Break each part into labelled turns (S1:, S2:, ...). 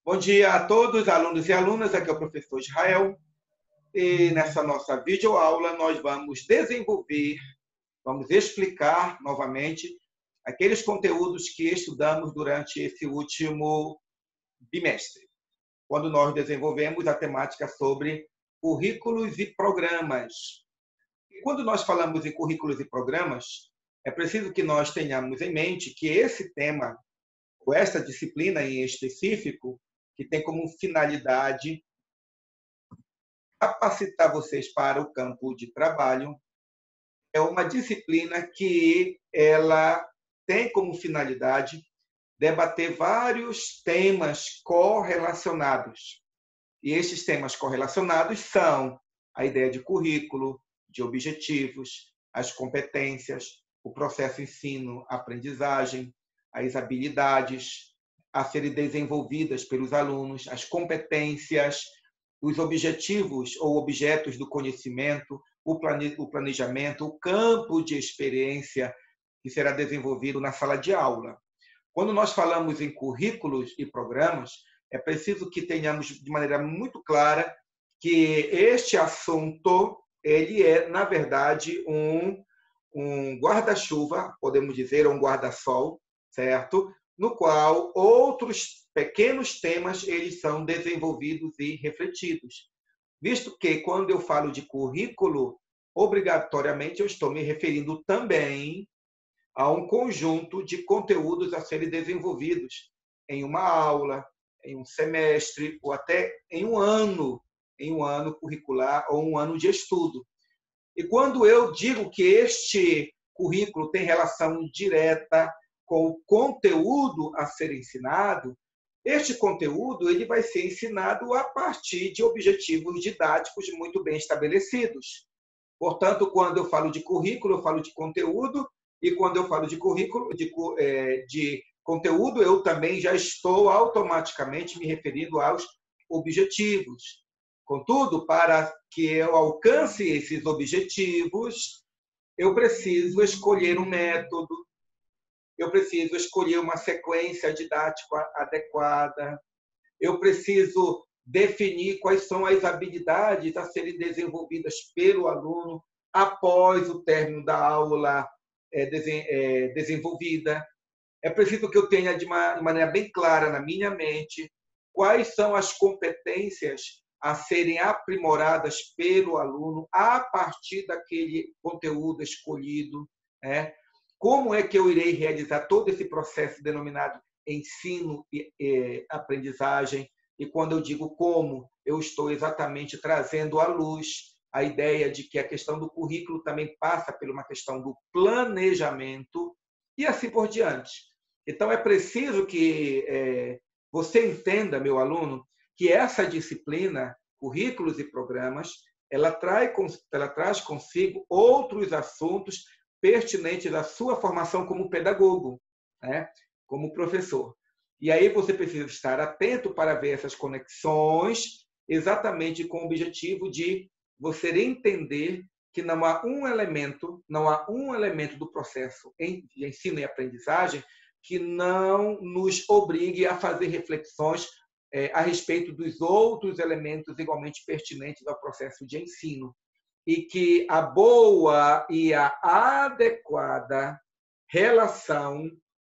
S1: Bom dia a todos, alunos e alunas. Aqui é o professor Israel. E nessa nossa videoaula nós vamos desenvolver, vamos explicar novamente aqueles conteúdos que estudamos durante esse último bimestre, quando nós desenvolvemos a temática sobre currículos e programas. E quando nós falamos em currículos e programas, é preciso que nós tenhamos em mente que esse tema, ou esta disciplina em específico, que tem como finalidade capacitar vocês para o campo de trabalho, é uma disciplina que ela tem como finalidade debater vários temas correlacionados. E esses temas correlacionados são a ideia de currículo, de objetivos, as competências, o processo ensino-aprendizagem, as habilidades a serem desenvolvidas pelos alunos, as competências, os objetivos ou objetos do conhecimento, o planejamento, o campo de experiência que será desenvolvido na sala de aula. Quando nós falamos em currículos e programas, é preciso que tenhamos de maneira muito clara que este assunto ele é, na verdade, um guarda-chuva, podemos dizer, um guarda-sol, certo? No qual outros pequenos temas eles são desenvolvidos e refletidos. Visto que, quando eu falo de currículo, obrigatoriamente eu estou me referindo também a um conjunto de conteúdos a serem desenvolvidos em uma aula, em um semestre ou até em um ano curricular ou um ano de estudo. E quando eu digo que este currículo tem relação direta com o conteúdo a ser ensinado, este conteúdo ele vai ser ensinado a partir de objetivos didáticos muito bem estabelecidos. Portanto, quando eu falo de currículo, eu falo de conteúdo, e quando eu falo de currículo, de conteúdo, eu também já estou automaticamente me referindo aos objetivos. Contudo, para que eu alcance esses objetivos, eu preciso escolher um método, eu preciso escolher uma sequência didática adequada, eu preciso definir quais são as habilidades a serem desenvolvidas pelo aluno após o término da aula desenvolvida. É preciso que eu tenha de maneira bem clara na minha mente quais são as competências a serem aprimoradas pelo aluno a partir daquele conteúdo escolhido, né? Como é que eu irei realizar todo esse processo denominado ensino e aprendizagem? E quando eu digo como, eu estou exatamente trazendo à luz a ideia de que a questão do currículo também passa por uma questão do planejamento e assim por diante. Então, é preciso que você entenda, meu aluno, que essa disciplina, currículos e programas, ela traz consigo outros assuntos pertinentes à sua formação como pedagogo, né? Como professor. E aí você precisa estar atento para ver essas conexões, exatamente com o objetivo de você entender que não há um elemento do processo de ensino e aprendizagem que não nos obrigue a fazer reflexões a respeito dos outros elementos igualmente pertinentes ao processo de ensino. E que a boa e a adequada relação,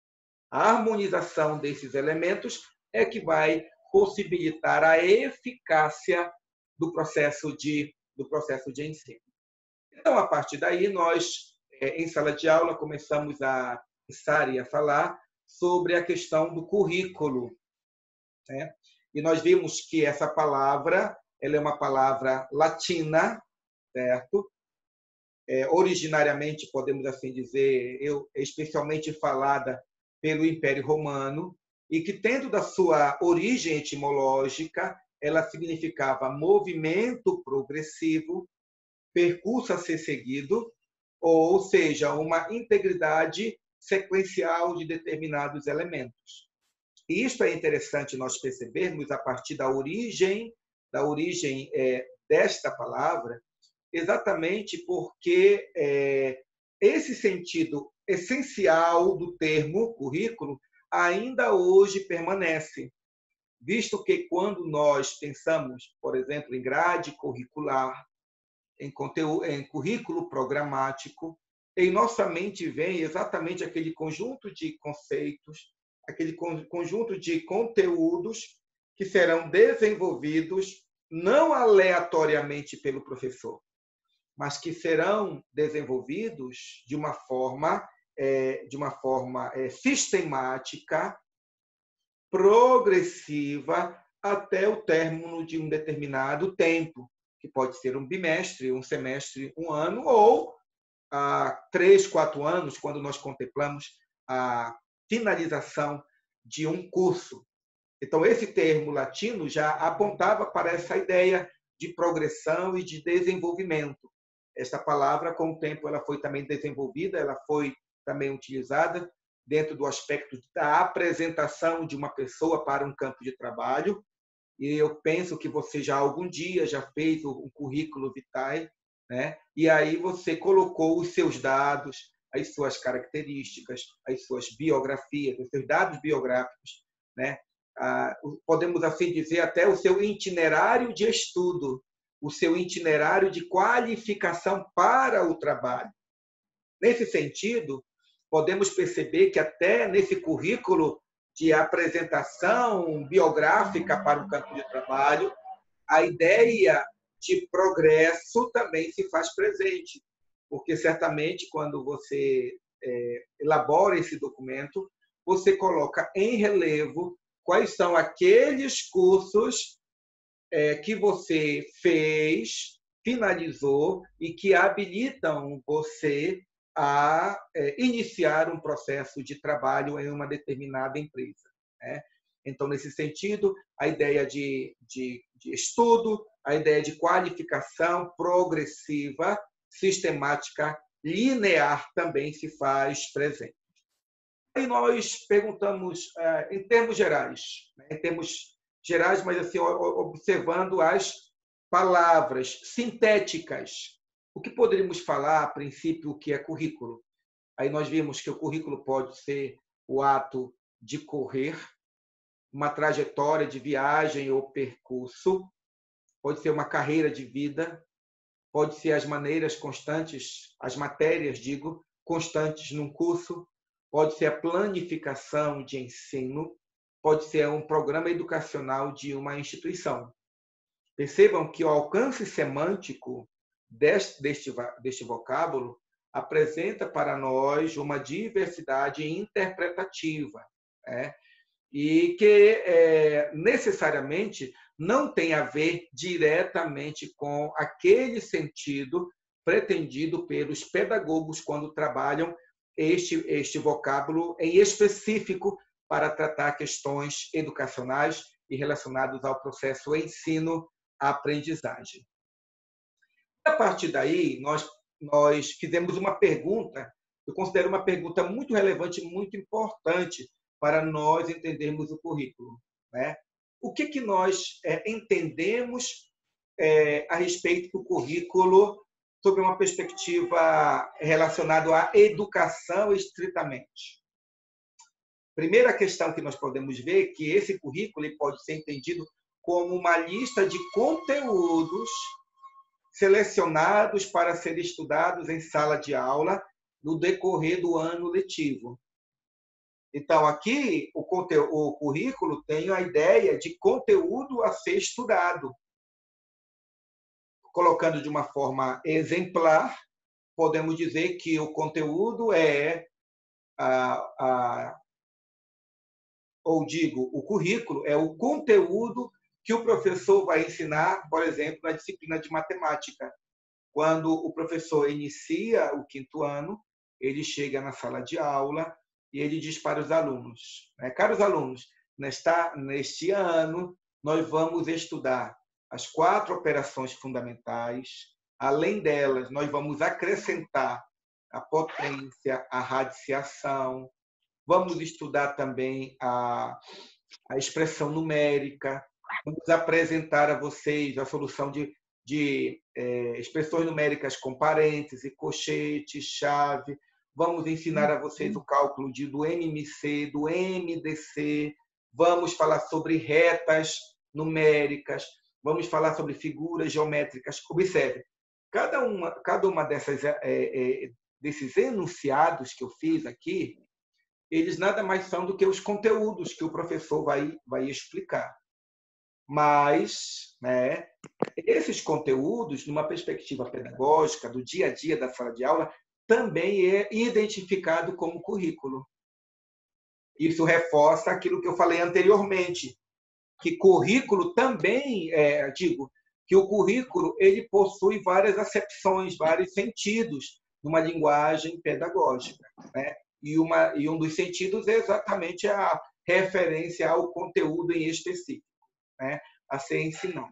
S1: a harmonização desses elementos é que vai possibilitar a eficácia do processo de ensino. Então, a partir daí, nós, em sala de aula, começamos a pensar e a falar sobre a questão do currículo, né? E nós vimos que essa palavra ela é uma palavra latina, certo? Originariamente, podemos assim dizer, especialmente falada pelo Império Romano, e que, tendo da sua origem etimológica, ela significava movimento progressivo, percurso a ser seguido, ou seja, uma integridade sequencial de determinados elementos. E isso é interessante nós percebermos a partir da origem desta palavra, exatamente porque esse sentido essencial do termo currículo ainda hoje permanece. visto que quando nós pensamos, por exemplo, em grade curricular, em conteúdo, em currículo programático, em nossa mente vem exatamente aquele conjunto de conceitos, aquele conjunto de conteúdos que serão desenvolvidos não aleatoriamente pelo professor, mas que serão desenvolvidos de uma forma sistemática, progressiva, até o término de um determinado tempo, que pode ser um bimestre, um semestre, um ano, ou 3, 4 anos, quando nós contemplamos a finalização de um curso. Então, esse termo latino já apontava para essa ideia de progressão e de desenvolvimento. Esta palavra, com o tempo, ela foi também desenvolvida, ela foi também utilizada dentro do aspecto da apresentação de uma pessoa para um campo de trabalho. E eu penso que você já algum dia já fez um currículo vitae, né? E aí você colocou os seus dados, as suas características, as suas biografias, os seus dados biográficos, né? Podemos assim dizer até o seu itinerário de estudo, o seu itinerário de qualificação para o trabalho. Nesse sentido, podemos perceber que até nesse currículo de apresentação biográfica para o campo de trabalho, a ideia de progresso também se faz presente, porque certamente quando você elabora esse documento, você coloca em relevo quais são aqueles cursos que você fez, finalizou e que habilitam você a iniciar um processo de trabalho em uma determinada empresa, né? Então, nesse sentido, a ideia de estudo, a ideia de qualificação progressiva, sistemática, linear também se faz presente. E nós perguntamos, em termos gerais, mas assim, observando as palavras sintéticas, o que poderíamos falar, a princípio, o que é currículo? Aí nós vimos que o currículo pode ser o ato de correr, uma trajetória de viagem ou percurso, pode ser uma carreira de vida, pode ser as maneiras constantes, as matérias, constantes num curso, pode ser a planificação de ensino, pode ser um programa educacional de uma instituição. Percebam que o alcance semântico deste vocábulo apresenta para nós uma diversidade interpretativa, né? E que necessariamente não tem a ver diretamente com aquele sentido pretendido pelos pedagogos quando trabalham este vocábulo em específico para tratar questões educacionais e relacionadas ao processo ensino-aprendizagem. A partir daí, nós fizemos uma pergunta, eu considero uma pergunta muito relevante, muito importante para nós entendermos o currículo, né? O que nós entendemos a respeito do currículo sob uma perspectiva relacionada à educação estritamente? Primeira questão que nós podemos ver é que esse currículo pode ser entendido como uma lista de conteúdos selecionados para serem estudados em sala de aula no decorrer do ano letivo. Então, aqui, o currículo tem a ideia de conteúdo a ser estudado. Colocando de uma forma exemplar, podemos dizer que o conteúdo o currículo é o conteúdo que o professor vai ensinar, por exemplo, na disciplina de matemática. Quando o professor inicia o 5º ano, ele chega na sala de aula e ele diz para os alunos, caros alunos, neste ano nós vamos estudar as 4 operações fundamentais. Além delas, nós vamos acrescentar a potência, a radiciação, vamos estudar também a expressão numérica, vamos apresentar a vocês a solução de expressões numéricas com parênteses, colchete, chave. Vamos ensinar a vocês o cálculo do MMC, do MDC. vamos falar sobre retas numéricas, vamos falar sobre figuras geométricas. Observe, cada uma desses enunciados que eu fiz aqui, eles nada mais são do que os conteúdos que o professor vai explicar. Mas, né, esses conteúdos, numa perspectiva pedagógica, do dia a dia da sala de aula, também é identificado como currículo. Isso reforça aquilo que eu falei anteriormente, que currículo também, que o currículo ele possui várias acepções, vários sentidos numa linguagem pedagógica, né? E um dos sentidos é exatamente a referência ao conteúdo em específico, né, a ser ensinado.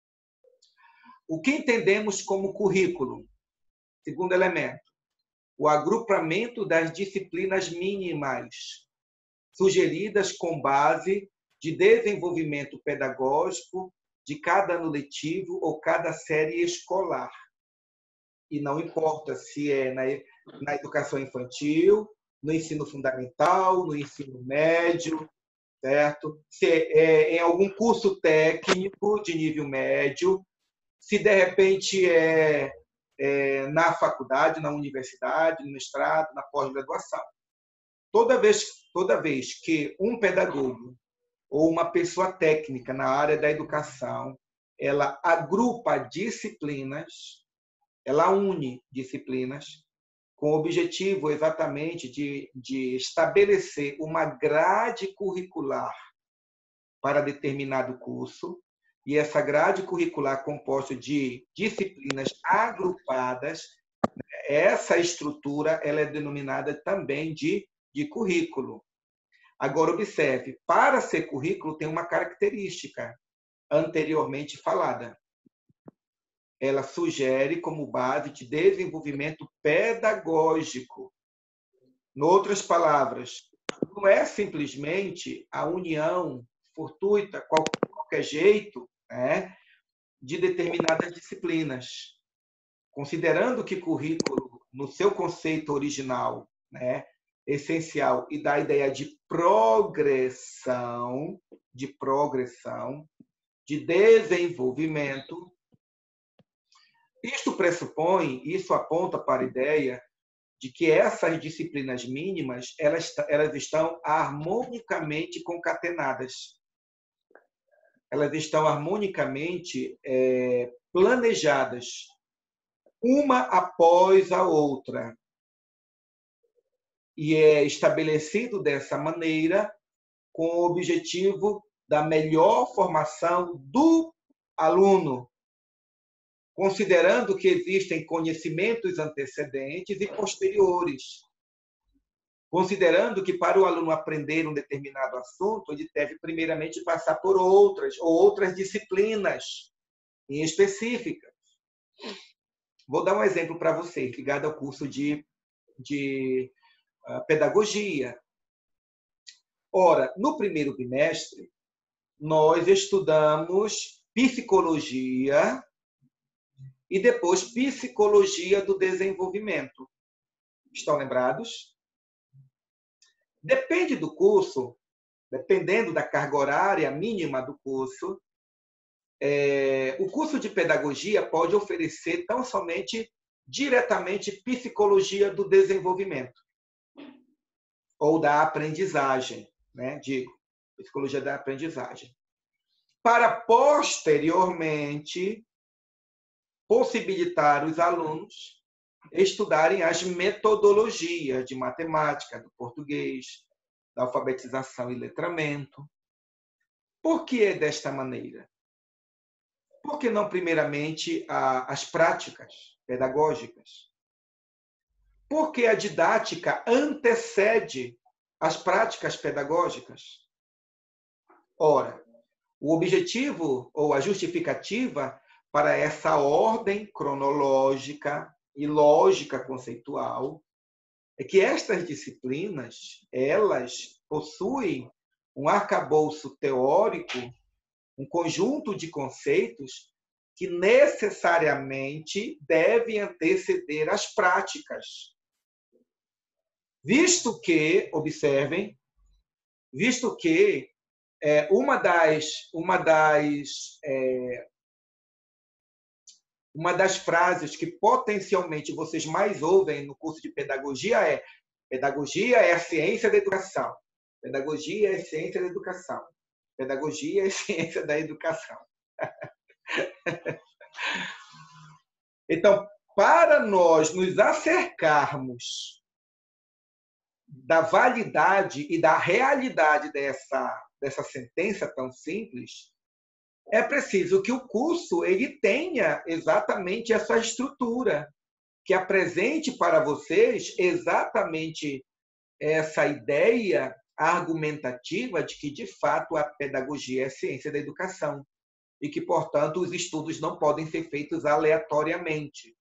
S1: O que entendemos como currículo? Segundo elemento, o agrupamento das disciplinas mínimas sugeridas com base de desenvolvimento pedagógico de cada ano letivo ou cada série escolar. E não importa se é na educação infantil, no ensino fundamental, no ensino médio, certo? Se é em algum curso técnico de nível médio, se de repente é na faculdade, na universidade, no mestrado, na pós-graduação. Toda vez que um pedagogo ou uma pessoa técnica na área da educação, ela agrupa disciplinas, ela une disciplinas, com o objetivo exatamente de estabelecer uma grade curricular para determinado curso, e essa grade curricular composta de disciplinas agrupadas, essa estrutura ela é denominada também de currículo. Agora, observe, para ser currículo tem uma característica anteriormente falada. Ela sugere como base de desenvolvimento pedagógico. Em outras palavras, não é simplesmente a união fortuita, qualquer jeito, né, de determinadas disciplinas. Considerando que currículo, no seu conceito original, né, essencial, e dá a ideia de progressão, de desenvolvimento, isso aponta para a ideia de que essas disciplinas mínimas elas estão harmonicamente concatenadas. Elas estão harmonicamente planejadas, uma após a outra. E é estabelecido dessa maneira com o objetivo da melhor formação do aluno, considerando que existem conhecimentos antecedentes e posteriores, considerando que para o aluno aprender um determinado assunto, ele deve primeiramente passar por outras disciplinas em específicas. Vou dar um exemplo para vocês, ligado ao curso de pedagogia. Ora, no primeiro bimestre, nós estudamos psicologia e depois psicologia do desenvolvimento. Estão lembrados? Depende do curso, dependendo da carga horária mínima do curso, o curso de pedagogia pode oferecer tão somente diretamente psicologia do desenvolvimento ou da aprendizagem, né? Digo, psicologia da aprendizagem, para posteriormente possibilitar os alunos estudarem as metodologias de matemática, do português, da alfabetização e letramento. Por que é desta maneira? Por que não, primeiramente, as práticas pedagógicas? Porque a didática antecede as práticas pedagógicas. Ora, o objetivo ou a justificativa para essa ordem cronológica e lógica conceitual é que estas disciplinas, elas possuem um arcabouço teórico, um conjunto de conceitos que necessariamente devem anteceder as práticas. Visto que, observem, Uma das frases que potencialmente vocês mais ouvem no curso de pedagogia é: pedagogia é a ciência da educação. Pedagogia é a ciência da educação. Pedagogia é a ciência da educação. Então, para nós nos acercarmos da validade e da realidade dessa sentença tão simples, é preciso que o curso ele tenha exatamente essa estrutura, que apresente para vocês exatamente essa ideia argumentativa de que, de fato, a pedagogia é a ciência da educação e que, portanto, os estudos não podem ser feitos aleatoriamente.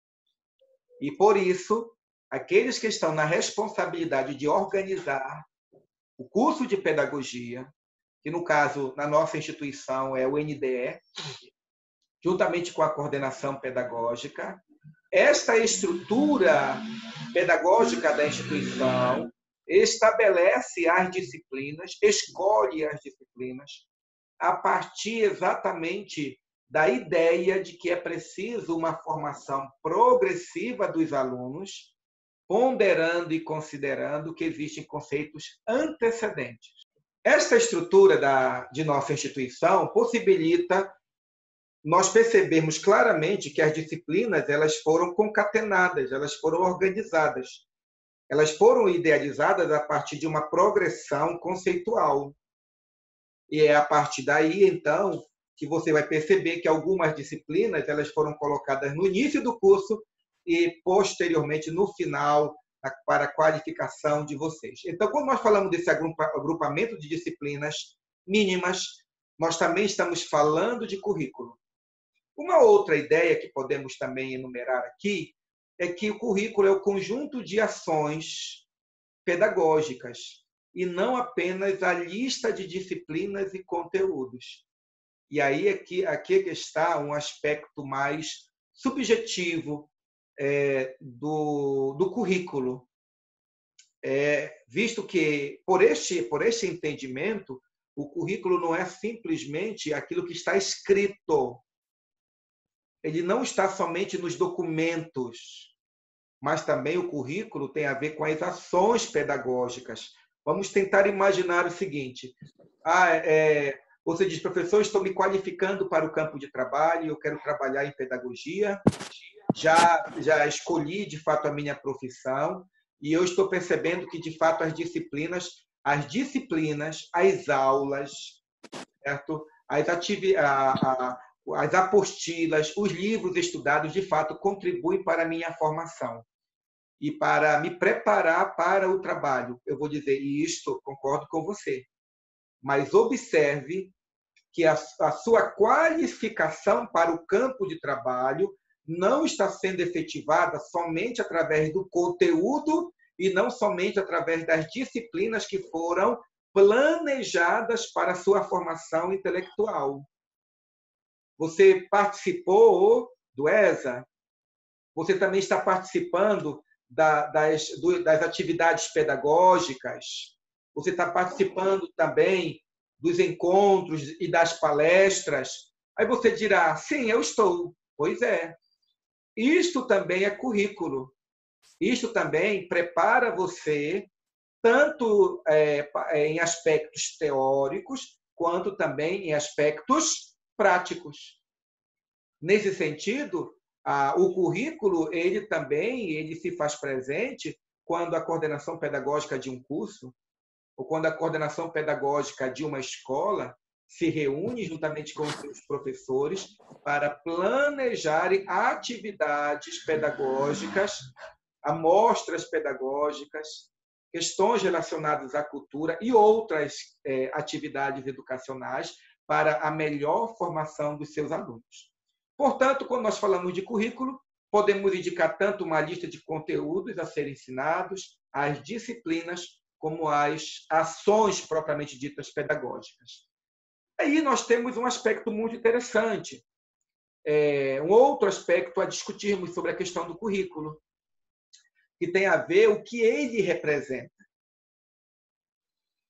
S1: E, por isso, aqueles que estão na responsabilidade de organizar o curso de pedagogia, que, no caso, na nossa instituição é o NDE, juntamente com a coordenação pedagógica, esta estrutura pedagógica da instituição estabelece as disciplinas, escolhe as disciplinas, a partir exatamente da ideia de que é preciso uma formação progressiva dos alunos, ponderando e considerando que existem conceitos antecedentes. Esta estrutura de nossa instituição possibilita nós percebermos claramente que as disciplinas elas foram concatenadas, elas foram organizadas, elas foram idealizadas a partir de uma progressão conceitual. E é a partir daí, então, que você vai perceber que algumas disciplinas elas foram colocadas no início do curso e, posteriormente, no final, para a qualificação de vocês. Então, quando nós falamos desse agrupamento de disciplinas mínimas, nós também estamos falando de currículo. Uma outra ideia que podemos também enumerar aqui é que o currículo é o conjunto de ações pedagógicas e não apenas a lista de disciplinas e conteúdos. E aí aqui está um aspecto mais subjetivo do currículo, visto que, por este entendimento, o currículo não é simplesmente aquilo que está escrito. Ele não está somente nos documentos, mas também o currículo tem a ver com as ações pedagógicas. Vamos tentar imaginar o seguinte: você diz, professor, estou me qualificando para o campo de trabalho, eu quero trabalhar em pedagogia, já escolhi, de fato, a minha profissão, e eu estou percebendo que, de fato, as disciplinas, as aulas, certo? As apostilas, os livros estudados, de fato, contribuem para a minha formação e para me preparar para o trabalho. Eu vou dizer isto, concordo com você, mas observe que a sua qualificação para o campo de trabalho não está sendo efetivada somente através do conteúdo e não somente através das disciplinas que foram planejadas para a sua formação intelectual. Você participou do ESA, você também está participando das atividades pedagógicas, você está participando também dos encontros e das palestras. Aí você dirá, sim, eu estou. Pois é. Isto também é currículo. Isto também prepara você, tanto em aspectos teóricos, quanto também em aspectos práticos. Nesse sentido, o currículo ele se faz presente quando a coordenação pedagógica de um curso ou quando a coordenação pedagógica de uma escola se reúne juntamente com os seus professores para planejarem atividades pedagógicas, amostras pedagógicas, questões relacionadas à cultura e outras atividades educacionais para a melhor formação dos seus alunos. Portanto, quando nós falamos de currículo, podemos indicar tanto uma lista de conteúdos a serem ensinados, as disciplinas, como as ações propriamente ditas pedagógicas. Aí nós temos um aspecto muito interessante, um outro aspecto a discutirmos sobre a questão do currículo, que tem a ver o que ele representa.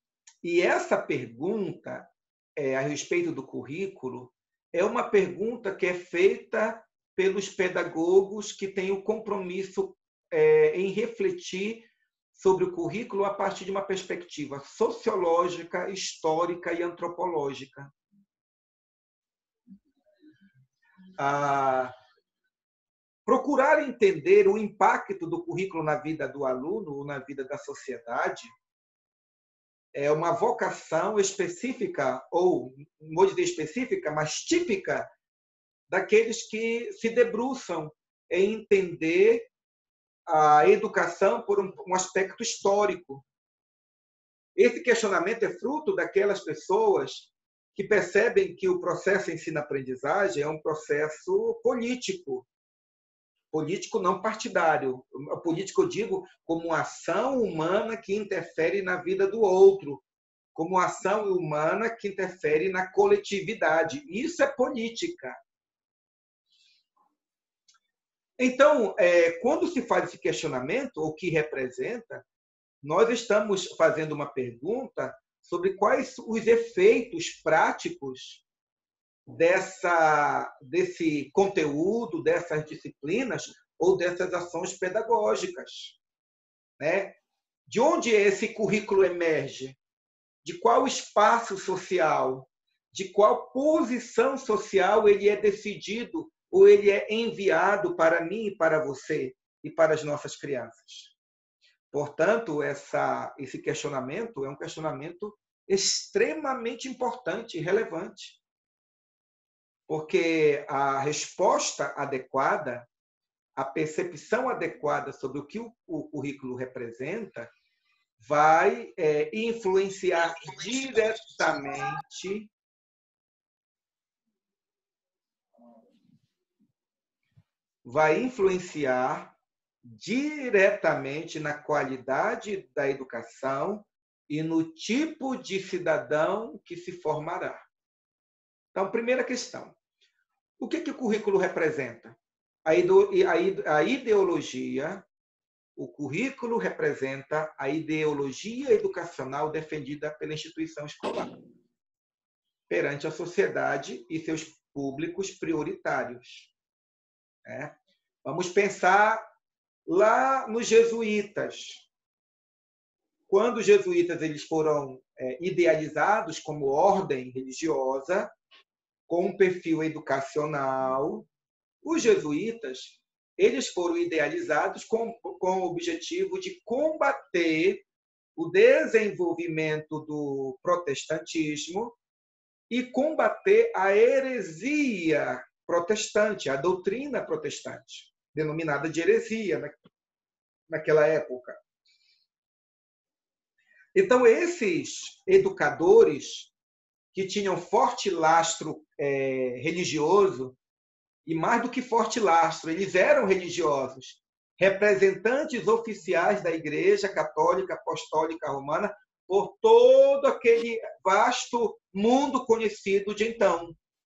S1: E essa pergunta, a respeito do currículo, é uma pergunta que é feita pelos pedagogos que têm o compromisso em refletir sobre o currículo a partir de uma perspectiva sociológica, histórica e antropológica. Procurar entender o impacto do currículo na vida do aluno ou na vida da sociedade é uma vocação específica, ou não vou dizer específica, mas típica daqueles que se debruçam em entender a educação por um aspecto histórico. Esse questionamento é fruto daquelas pessoas que percebem que o processo ensino-aprendizagem é um processo político, político não partidário. Político, eu digo, como uma ação humana que interfere na vida do outro, como uma ação humana que interfere na coletividade. Isso é política. Então, quando se faz esse questionamento, o que representa, nós estamos fazendo uma pergunta sobre quais os efeitos práticos desse conteúdo, dessas disciplinas ou dessas ações pedagógicas, né? De onde esse currículo emerge? De qual espaço social? De qual posição social ele é decidido ou ele é enviado para mim e para você e para as nossas crianças? Portanto, esse questionamento é um questionamento extremamente importante e relevante, porque a resposta adequada, a percepção adequada sobre o que o currículo representa, vai influenciar diretamente na qualidade da educação e no tipo de cidadão que se formará. Então, primeira questão. O que o currículo representa? A ideologia, o currículo representa a ideologia educacional defendida pela instituição escolar perante a sociedade e seus públicos prioritários. Vamos pensar lá nos jesuítas. Quando os jesuítas eles foram idealizados como ordem religiosa, com um perfil educacional, os jesuítas eles foram idealizados com o objetivo de combater o desenvolvimento do protestantismo e combater a heresia protestante, a doutrina protestante, denominada de heresia naquela época. Então, esses educadores que tinham forte lastro religioso, e mais do que forte lastro, eles eram religiosos, representantes oficiais da Igreja Católica Apostólica Romana por todo aquele vasto mundo conhecido de então.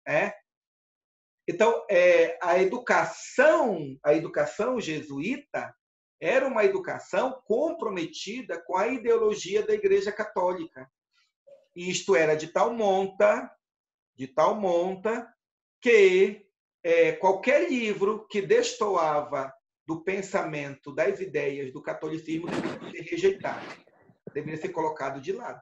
S1: Então, a educação jesuíta era uma educação comprometida com a ideologia da Igreja Católica. E isto era de tal monta que qualquer livro que destoava do pensamento, das ideias do catolicismo deveria ser rejeitado, deveria ser colocado de lado.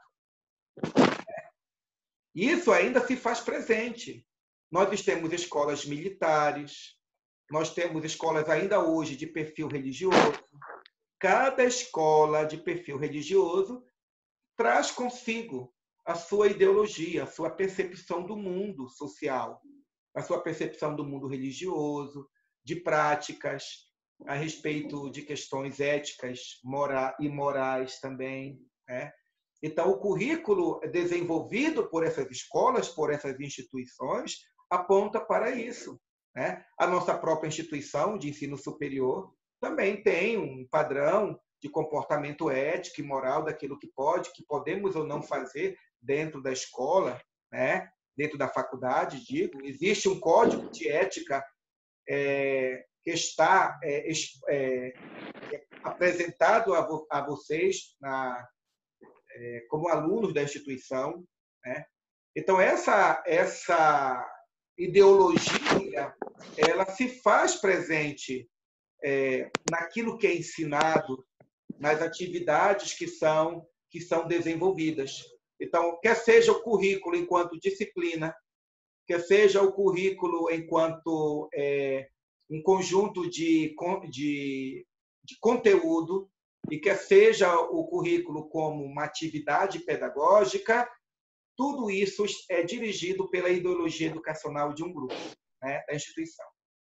S1: Isso ainda se faz presente. Nós temos escolas militares, nós temos escolas ainda hoje de perfil religioso. Cada escola de perfil religioso traz consigo a sua ideologia, a sua percepção do mundo social, a sua percepção do mundo religioso, de práticas a respeito de questões éticas e morais também. Então, o currículo desenvolvido por essas escolas, por essas instituições, aponta para isso. A nossa própria instituição de ensino superior também tem um padrão de comportamento ético e moral daquilo que podemos ou não fazer dentro da escola, dentro da faculdade, digo. Existe um código de ética que está apresentado a vocês como alunos da instituição, né? Então, essa ideologia ela se faz presente naquilo que é ensinado, nas atividades que são desenvolvidas. Então, quer seja o currículo enquanto disciplina, quer seja o currículo enquanto um conjunto de conteúdo, e quer seja o currículo como uma atividade pedagógica, tudo isso é dirigido pela ideologia educacional de um grupo, né, da instituição.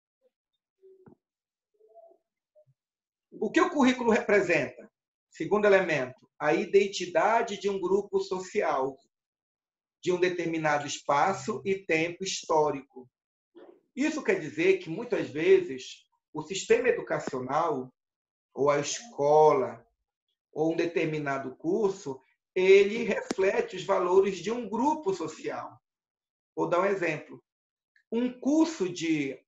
S1: O que o currículo representa? Segundo elemento, a identidade de um grupo social, de um determinado espaço e tempo histórico. Isso quer dizer que, muitas vezes, o sistema educacional, ou a escola, ou um determinado curso, ele reflete os valores de um grupo social. Vou dar um exemplo. Um curso de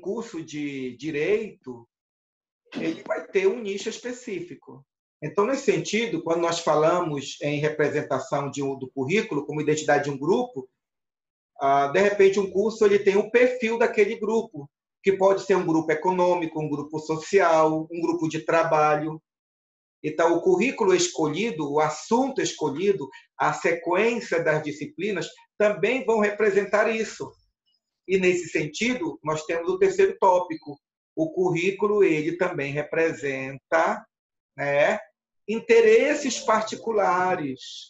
S1: direito, ele vai ter um nicho específico. Então, nesse sentido, quando nós falamos em representação do currículo como identidade de um grupo, de repente um curso ele tem um perfil daquele grupo, que pode ser um grupo econômico, um grupo social, um grupo de trabalho. Então, o currículo escolhido, o assunto escolhido, a sequência das disciplinas também vão representar isso. E, nesse sentido, nós temos o terceiro tópico. O currículo ele também representa, né, interesses particulares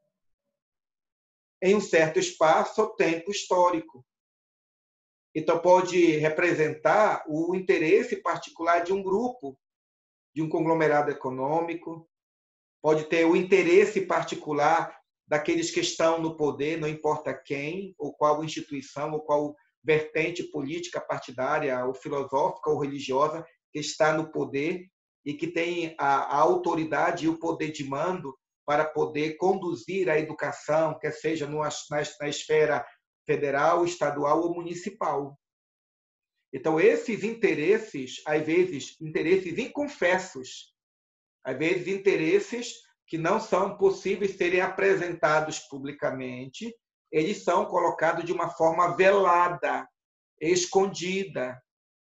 S1: em um certo espaço ou tempo histórico. Então, pode representar o interesse particular de um grupo, de um conglomerado econômico, pode ter o interesse particular daqueles que estão no poder, não importa quem, ou qual instituição, ou qual vertente política partidária, ou filosófica, ou religiosa, que está no poder e que tem a autoridade e o poder de mando para poder conduzir a educação, quer seja na esfera federal, estadual ou municipal. Então, esses interesses, às vezes, interesses inconfessos, às vezes, interesses que não são possíveis serem apresentados publicamente, eles são colocados de uma forma velada, escondida,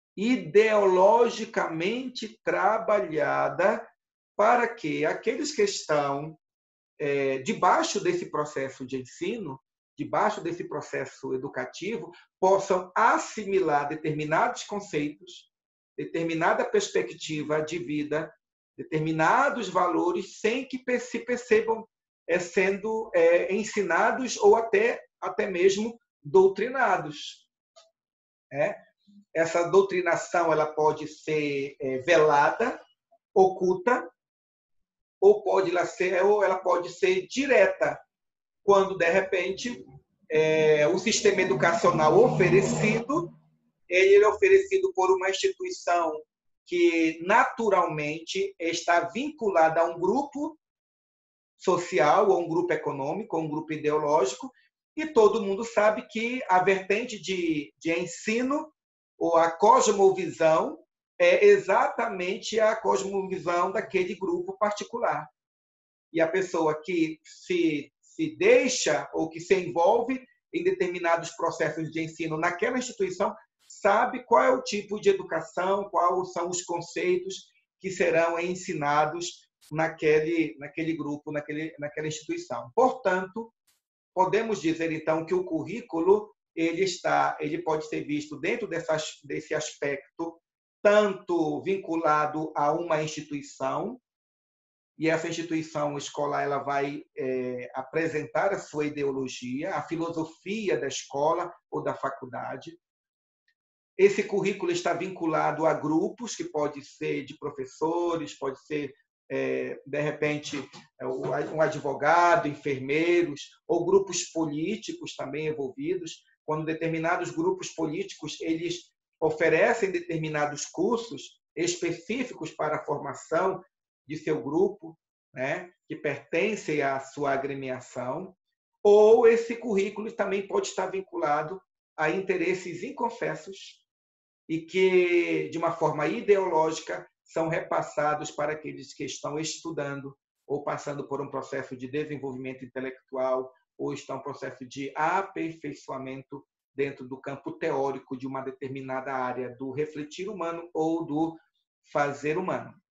S1: ideologicamente trabalhada, para que aqueles que estão debaixo desse processo de ensino, debaixo desse processo educativo, possam assimilar determinados conceitos, determinada perspectiva de vida, determinados valores, sem que se percebam sendo ensinados ou até mesmo doutrinados. Essa doutrinação ela pode ser velada, oculta, ou ela pode ser direta, quando, de repente, o sistema educacional oferecido, ele é oferecido por uma instituição que naturalmente está vinculada a um grupo social, ou um grupo econômico, ou um grupo ideológico, e todo mundo sabe que a vertente de ensino, ou a cosmovisão, é exatamente a cosmovisão daquele grupo particular. E a pessoa que se deixa ou que se envolve em determinados processos de ensino naquela instituição sabe qual é o tipo de educação, quais são os conceitos que serão ensinados naquele grupo, naquela instituição. Portanto, podemos dizer, então, que o currículo ele pode ser visto dentro desse aspecto, tanto vinculado a uma instituição, e essa instituição escolar ela vai apresentar a sua ideologia, a filosofia da escola ou da faculdade. Esse currículo está vinculado a grupos, que pode ser de professores, pode ser, de repente, um advogado, enfermeiros, ou grupos políticos também envolvidos, quando determinados grupos políticos eles oferecem determinados cursos específicos para a formação de seu grupo, né, que pertencem à sua agremiação, ou esse currículo também pode estar vinculado a interesses inconfessos e que, de uma forma ideológica, são repassados para aqueles que estão estudando ou passando por um processo de desenvolvimento intelectual, ou está um processo de aperfeiçoamento dentro do campo teórico de uma determinada área do refletir humano ou do fazer humano.